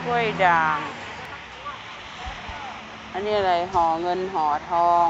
กล้วยด่างอันนี้อะไรห่อเงินห่อทอง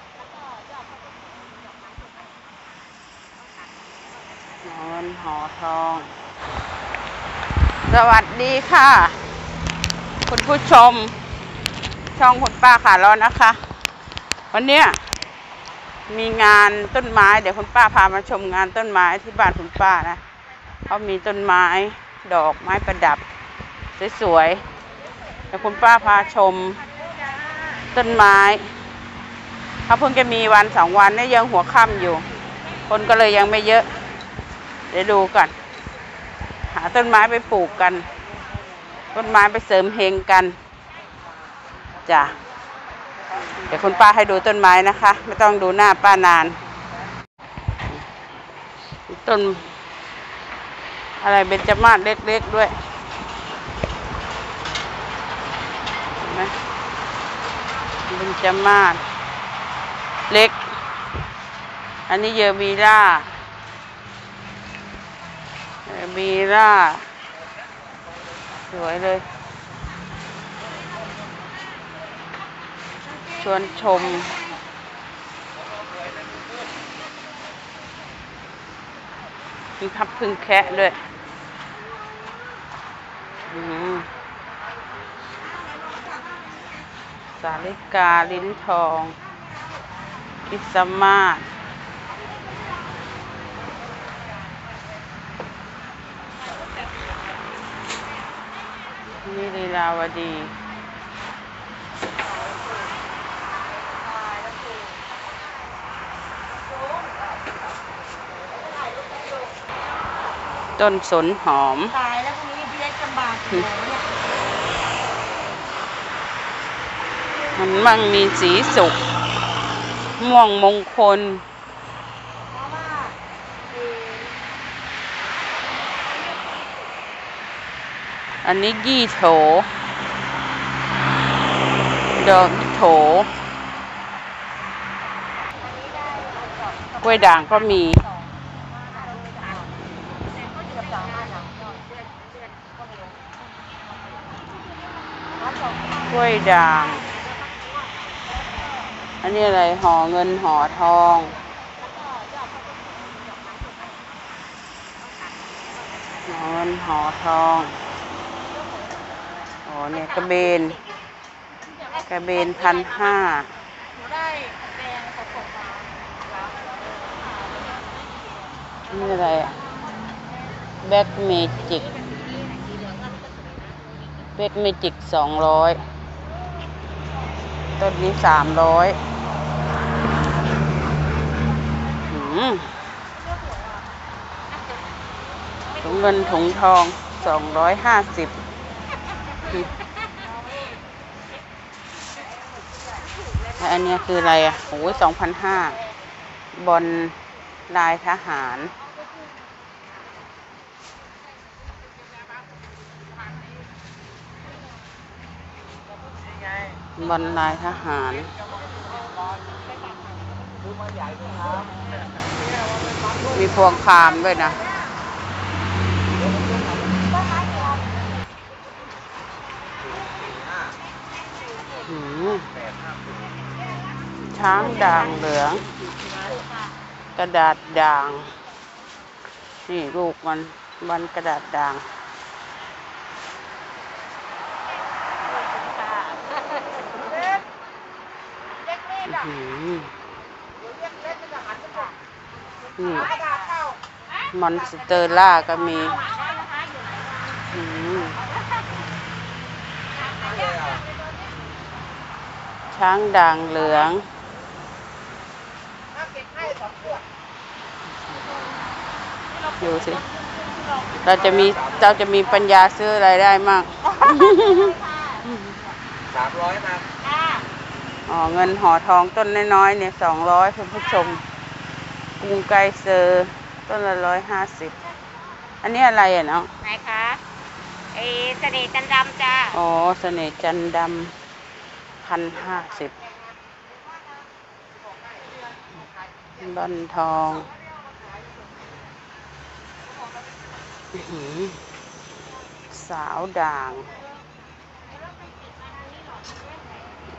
ห่อเงินห่อทองสวัสดีค่ะคุณผู้ชมช่องคุณป้าขาล้อนะคะวันนี้มีงานต้นไม้เดี๋ยวคุณป้าพามาชมงานต้นไม้ที่บ้านคุณป้านะเขามีต้นไม้ดอกไม้ประดับสวยๆเดี๋ยวคุณป้าพาชมต้นไม้เขาเพิ่งจะมีวัน2 วันนี่ยังหัวค่ำอยู่คนก็เลยยังไม่เยอะเดี๋ยวดูกันหาต้นไม้ไปปลูกกันต้นไม้ไปเสริมเฮงกันจ้ะเดี๋ยวคุณป้าให้ดูต้นไม้นะคะไม่ต้องดูหน้าป้านานต้นอะไรเบญจมาศเล็กๆด้วยเห็นไหมเบญจมาศเล็กอันนี้เยอวีร่าสวยเลยชวนชมมีพับพึ่งแคะด้วยสาลิกาลิ้นทองคริสต์มาสนี่ลีลาวดีต้นสนหอมตายแล้วพรุ่งนี้พี่เล็กลำบากมันมั่งมีสีสุกม่วงมงคลอันนี้ยี่โถดอกยี่โถกล้วยด่างก็มีกล้วยด่างอันนี้อะไรห่อเงินห่อทองห่อเงินห่อทองโอ้เนี่ยกระเบน1,500นี่อะไรแบ็กเมจิก200ต้นนี้300ถุงเงินถุงทอง250อันนี้คืออะไรอ่ะโอ้ย2,500บอลลายทหารบอลลายทหารมีพวงคามด้วยนะช้างด่างเหลืองกระดาษด่างนี่ลูกมันกระดาษด่างนี่มอนสเตอร่าก็มีช้างด่างเหลืองดูสิเราจะมีปัญญาซื้ออะไรได้มาก 300นะเงินห่อทองต้นน้อยๆเนี่ย200คุณผู้ชมกรุงไกรเซอร์ต้นละ150อันนี้อะไรอ่ะเนาะไหนคะเสน่ห์จันดำจ้าอ๋อเสน่ห์จันดำ1,050บอลทองสาวด่าง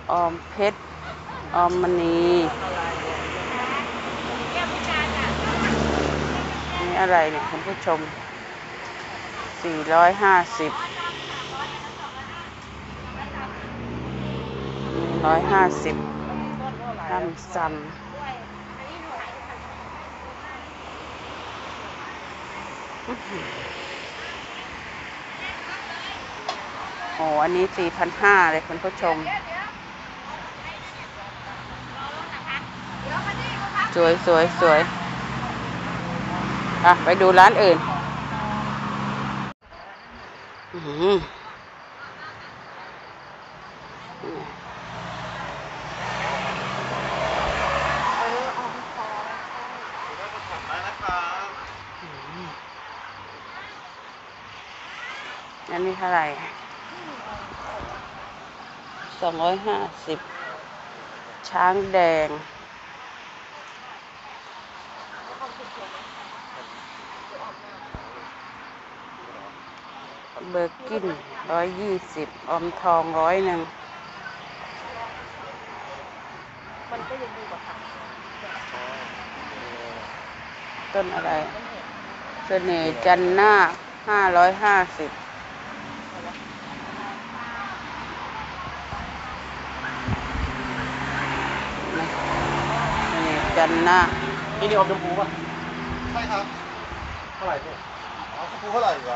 ออมเพชร ออมมณีนี่อะไรเนี่ยคุณผู้ชม 450 150น้ำซ้ำโอ้อันนี้ 4,500 เลยคุณผู้ชม สวยสวยสวยอ่ะไปดูร้านอื่นอื้อหืออันนี้เท่าไหร่250 ช้างแดง เบอร์กิน120 ออมทอง100ต้นอะไรเสน่ห์จันนาค550เสน่ห์จันนาคนี่ออมชมพูป่ะใช่ครับเท่าไหร่พี่อ๋อชมพูเท่าไหร่วะ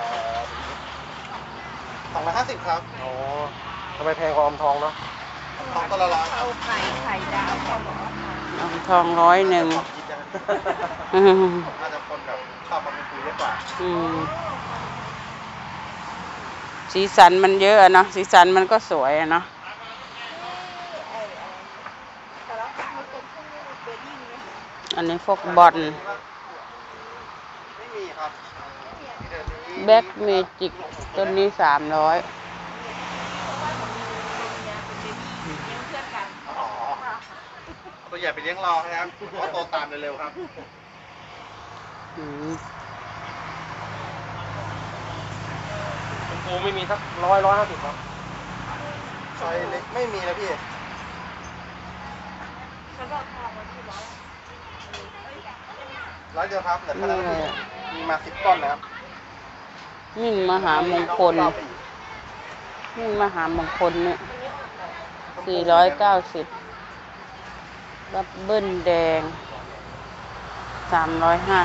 250ครับอ๋อทำไมแพงกว่าออมทองเนาะทองตัวละ100เอาไข่ดาวเขาบอกว่าออมทอง100 น่าจะคนแบบชอบมันคุยเยอะกว่าสีสันมันเยอะเนาะสีสันมันก็สวยเนาะอันนี้พวกบอลไม่มีครับแบ็กเมจิกต้นนี้300 ตัวใหญ่ไปเลี้ยงรอครับเพราะโตตามเร็วๆครับชมพูไม่มีสัก150ครับไซส์เล็กไม่มีนะพี่ร้อยเดียวครับเหลือแค่นั้นมีมา10 ต้นนะครับมิ่งมหามงคลมิ่งมหามงคลเนี่ย490บับเบิ้ลแดง350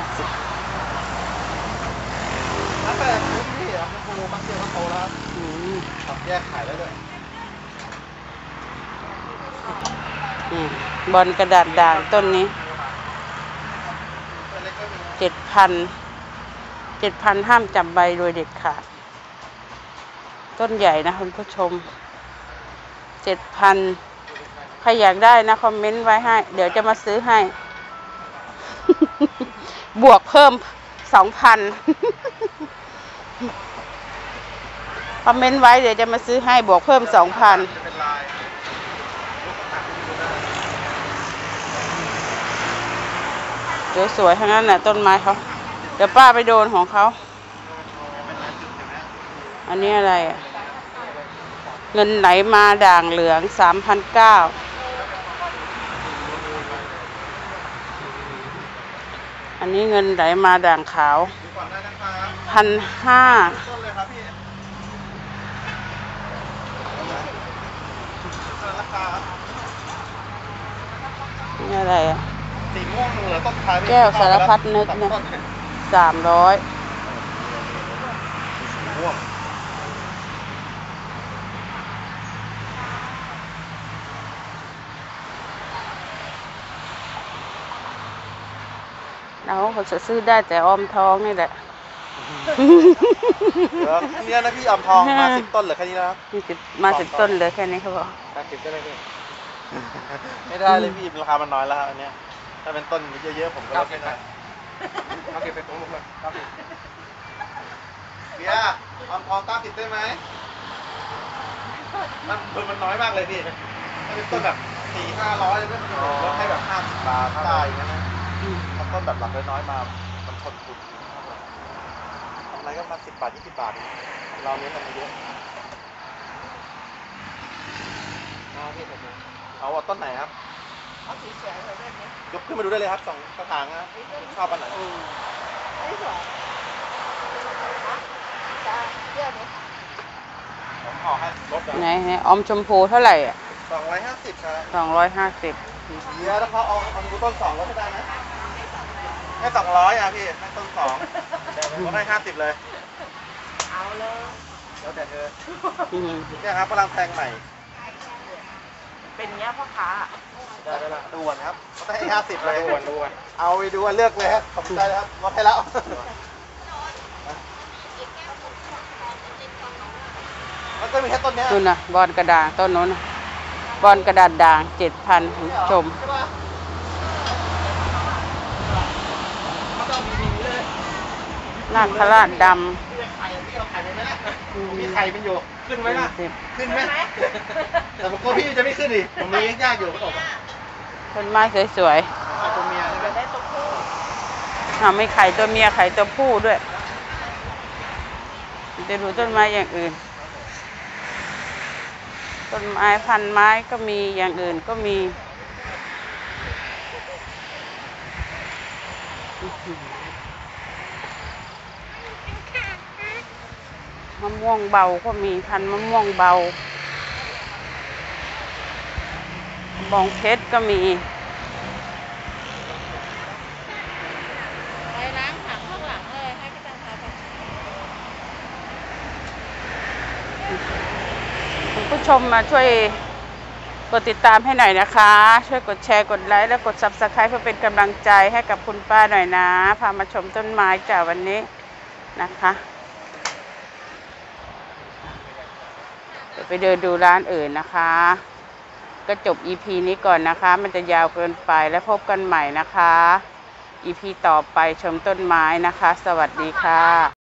แล้วแต่พี่ครับชมพูมักเจอเขาโตแล้วครับแยกขายได้เลยบอลกระดาษด่างต้นนี้7,000ห้ามจับใบโดยเด็ดขาดต้นใหญ่นะคุณผู้ชม7,000ใครอยากได้นะคอมเมนต์ไว้ให้เดี๋ยวจะมาซื้อให้ บวกเพิ่ม 2,000 คอมเมนต์ไว้เดี๋ยวจะมาซื้อให้บวกเพิ่ม 2,000สวยๆทั้งนั้นน่ะต้นไม้เขาเดี๋ยวป้าไปโดนของเขาอันนี้อะไรอ่ะเงินไหลมาด่างเหลือง 3,900 อันนี้เงินไหลมาด่างขาว 1,500 นี่อะไรอ่ะสีม่วงเหลือต้นท้ายแก้วสารพัดนึกเนี่ย300 ม่วงเราเขาจะซื้อได้แต่ออมทองนี่แหละเนี่ยนะพี่อมทองมา10 ต้นเหลือแค่นี้นะครับมา10 ต้นเหลือแค่นี้เขาบอก 10 ได้ไหมพี่ไม่ได้เลยพี่ราคามันน้อยแล้วอันเนี้ยถ้าเป็นต้นเยอะๆผมก็ไม่ได้เอาเก็บไปตรงลงเลยเบียร์อมทอง90ได้ไหมมันน้อยมากเลยพี่ถ้าเป็นต้นแบบ400-500เลยลดให้แบบ50 บาทได้อย่างนั้นนะถ้าต้นแบบหลักน้อยมามันทนทุนทำอะไรก็มา10 บาท 20 บาทเราเน้นกันมาเยอะเอาต้นไหนครับเอาสีสวยเลยได้ไหมยกขึ้นมาดูได้เลยครับสองกระถางนะชอบอันไหนไม่สวยจะเลือกไหมผมห่อให้ลดไหนออมชมพูเท่าไหร่อ่ะ 250ครับ 250 เดี๋ยวถ้าเขาเอาดูต้น2ลดให้ได้ไหมให้200อ่ะพี่ให้ต้น2ลดให้50เลยเอาเลยแล้วแต่เธอเนี่ยครับกำลังแทงใหม่เป็นเงี้ยพ่อค้าได้ละด่วนครับลดให้50เลยด่วนเอาไปดูเลือกเลยครับขอบใจครับลดให้แล้วมันก็มีแค่ต้นเนี้ยนู่นน่ะบอลกระดาษต้นนู้นน่ะบอลกระดาษด่าง 7,000คุณผู้ชมใช่ปะเขาจะเอามีเลยนาคราชดพี่จะไข่พี่เอาไข่ไปไหมล่ะมีไข่มันอยู่ขึ้นไหมล่ะำขึ้นไหมแต่ผมกลัวพี่จะไม่ขึ้นดิผมมียากอยู่เขาบอกว่าต้นไม้สวยเอาตัวเมียใช่ไหมได้ตัวผู้ๆไม่ไข่ตัวเมียไข่ตัวผู้ด้วยจะดูต้นไม้อย่างอื่น ต้นไม้พันไม้ก็มีอย่างอื่นก็มีมะม่วงเบาก็มีพันมะม่วงเบา บองเพชรก็มีไปล้างถังข้างหลังเลยให้พี่ตังพาไปคุณผู้ชมมาช่วยกดติดตามให้หน่อยนะคะ ช่วยกดแชร์กดไลค์และกด Subscribe เพื่อเป็นกำลังใจให้กับคุณป้าหน่อยนะ พามาชมต้นไม้จากวันนี้นะคะเดี๋ยวไปเดินดูร้านอื่นนะคะ ก็จบ EP นี้ก่อนนะคะ มันจะยาวเกินไปแล้วพบกันใหม่นะคะ EP ต่อไปชมต้นไม้นะคะ สวัสดีค่ะ